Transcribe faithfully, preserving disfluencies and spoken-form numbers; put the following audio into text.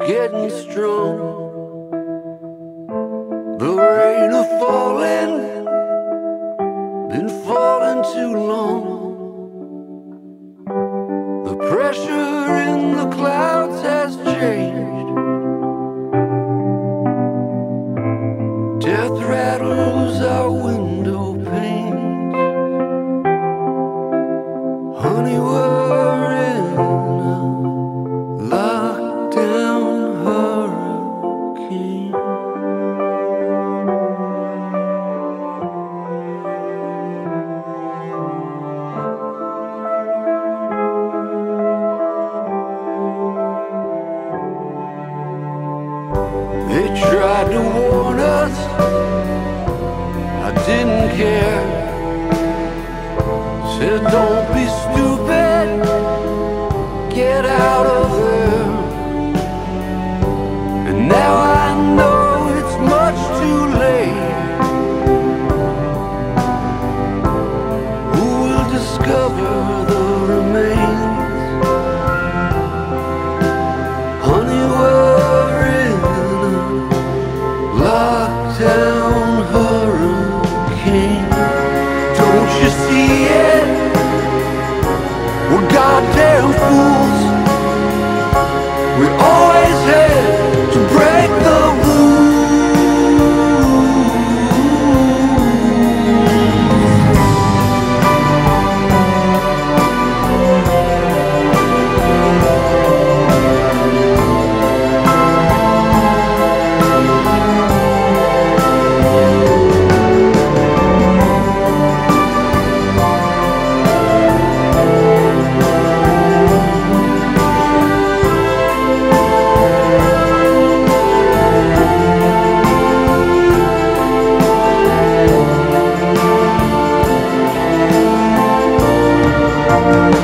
getting strong. The rain a falling, been falling too long. The pressure in the clouds has changed. Death rattles our window panes. Honey, we're in a lockdown hurricane. They tried to warn us, I didn't care. Said don't be stupid, get out of there. And now I know it's much too late. Who will discover the remains? Honey, we're in a lockdown hurricane. Don't you see it? We're goddamn fools. We always had to break the rules. Thank